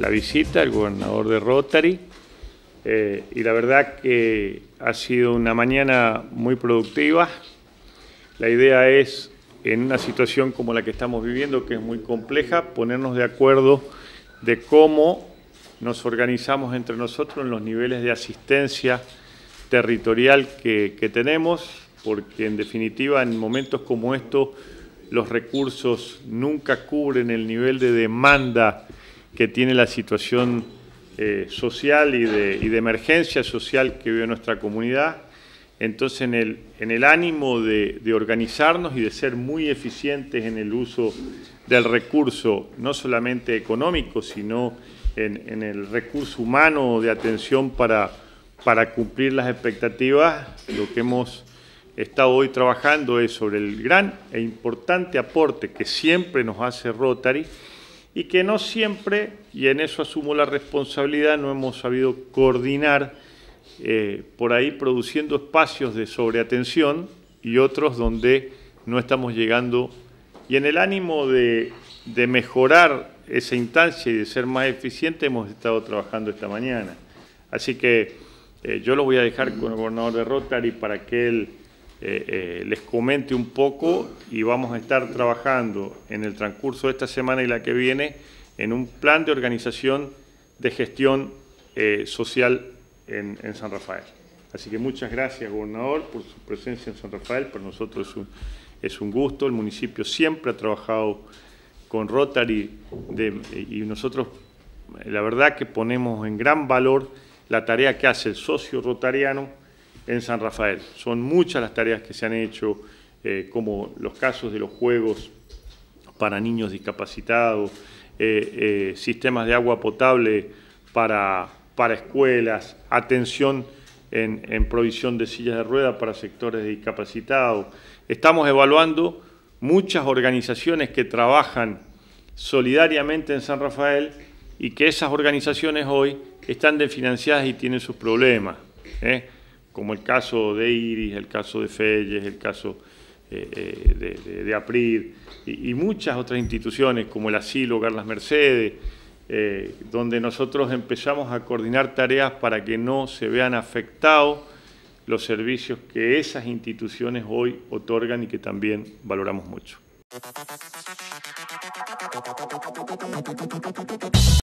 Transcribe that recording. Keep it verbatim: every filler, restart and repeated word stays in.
la visita del gobernador de Rotary eh, y la verdad que ha sido una mañana muy productiva. La idea es, en una situación como la que estamos viviendo, que es muy compleja, ponernos de acuerdo de cómo nos organizamos entre nosotros en los niveles de asistencia territorial que, que tenemos, porque en definitiva en momentos como estos los recursos nunca cubren el nivel de demanda que tiene la situación eh, social y de, y de emergencia social que vive nuestra comunidad. Entonces, en el, en el ánimo de, de organizarnos y de ser muy eficientes en el uso del recurso, no solamente económico, sino en, en el recurso humano de atención para, para cumplir las expectativas, lo que hemos estado hoy trabajando es sobre el gran e importante aporte que siempre nos hace Rotary y que no siempre, y en eso asumo la responsabilidad, no hemos sabido coordinar eh, por ahí produciendo espacios de sobreatención y otros donde no estamos llegando. Y en el ánimo de, de mejorar esa instancia y de ser más eficiente hemos estado trabajando esta mañana. Así que eh, yo lo voy a dejar con el gobernador de Rotary para que él Eh, eh, les comente un poco y vamos a estar trabajando en el transcurso de esta semana y la que viene en un plan de organización de gestión eh, social en, en San Rafael. Así que muchas gracias, gobernador, por su presencia en San Rafael. Para nosotros es un, es un gusto. El municipio siempre ha trabajado con Rotary de, y nosotros la verdad que ponemos en gran valor la tarea que hace el socio rotariano en San Rafael. Son muchas las tareas que se han hecho, eh, como los casos de los juegos para niños discapacitados, eh, eh, sistemas de agua potable para, para escuelas, atención en, en provisión de sillas de ruedas para sectores discapacitados. Estamos evaluando muchas organizaciones que trabajan solidariamente en San Rafael y que esas organizaciones hoy están desfinanciadas y tienen sus problemas, ¿eh? como el caso de Iris, el caso de Felles, el caso eh, de, de, de APRID y, y muchas otras instituciones como el Asilo Carlas Mercedes, eh, donde nosotros empezamos a coordinar tareas para que no se vean afectados los servicios que esas instituciones hoy otorgan y que también valoramos mucho.